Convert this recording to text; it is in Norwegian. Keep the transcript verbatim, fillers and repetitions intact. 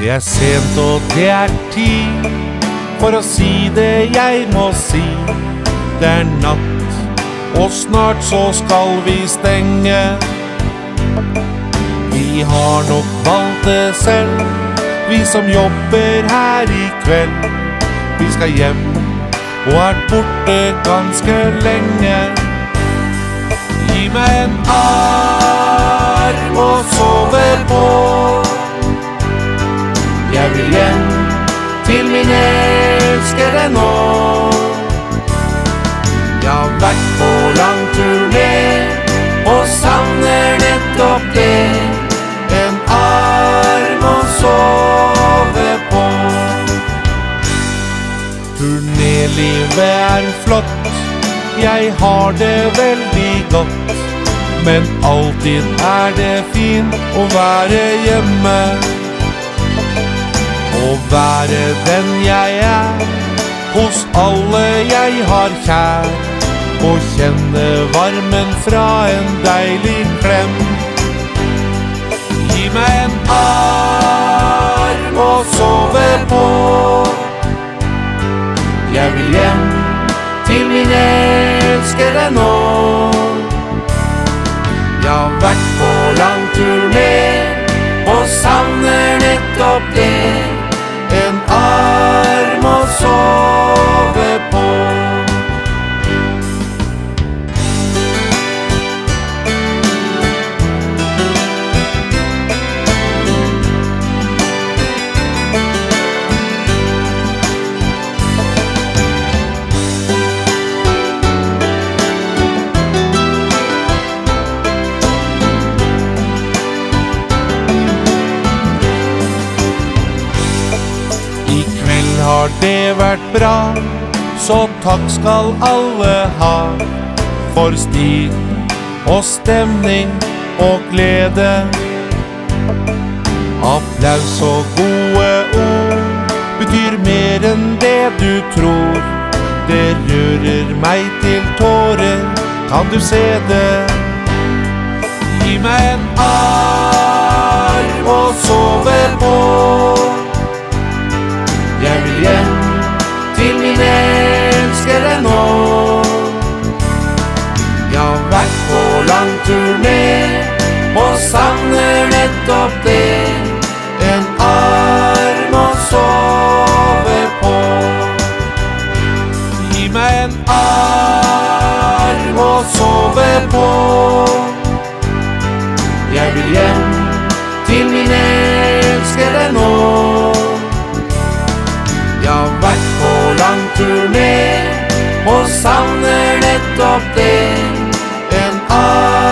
Det er sent og det er tid for å si det jeg må si. Det er natt, og snart så skal vi stenge. Vi har nok valgt det selv, vi som jobber her i kveld. Vi skal hjem og er borte ganske lenge. Gi meg en arm å sove på. Jeg vil hjem til min elskede nå. Jeg har vært på lang turné og savner nettopp det. En arm å sove på. Turnélivet er flott, jeg har det veldig godt. Men alltid er det fint å være hjemme. Å være den jeg er, hos alle jeg har kjær. Og kjenne varmen fra en deilig klem. Gi meg en arm å sove på. Jeg vil hjem til min elskede nå. Jeg har vært på lang turné og savner nettopp det. En arm å sove på. Har det vært bra, så takk skal alle ha. For stil og stemning og glede. Applaus og gode ord betyr mer enn det du tror. Det rører meg til tårer, kan du se det? Gi meg en arm å sove på. Jeg vil hjem til min elskede nå. Jeg har vært på lang turné og savner nettopp det. En arm å sove på. Gi meg en arm å sove på. Jeg vil hjem til min elskede nå. Jeg har vært på lang turné og savner nettopp det. En arm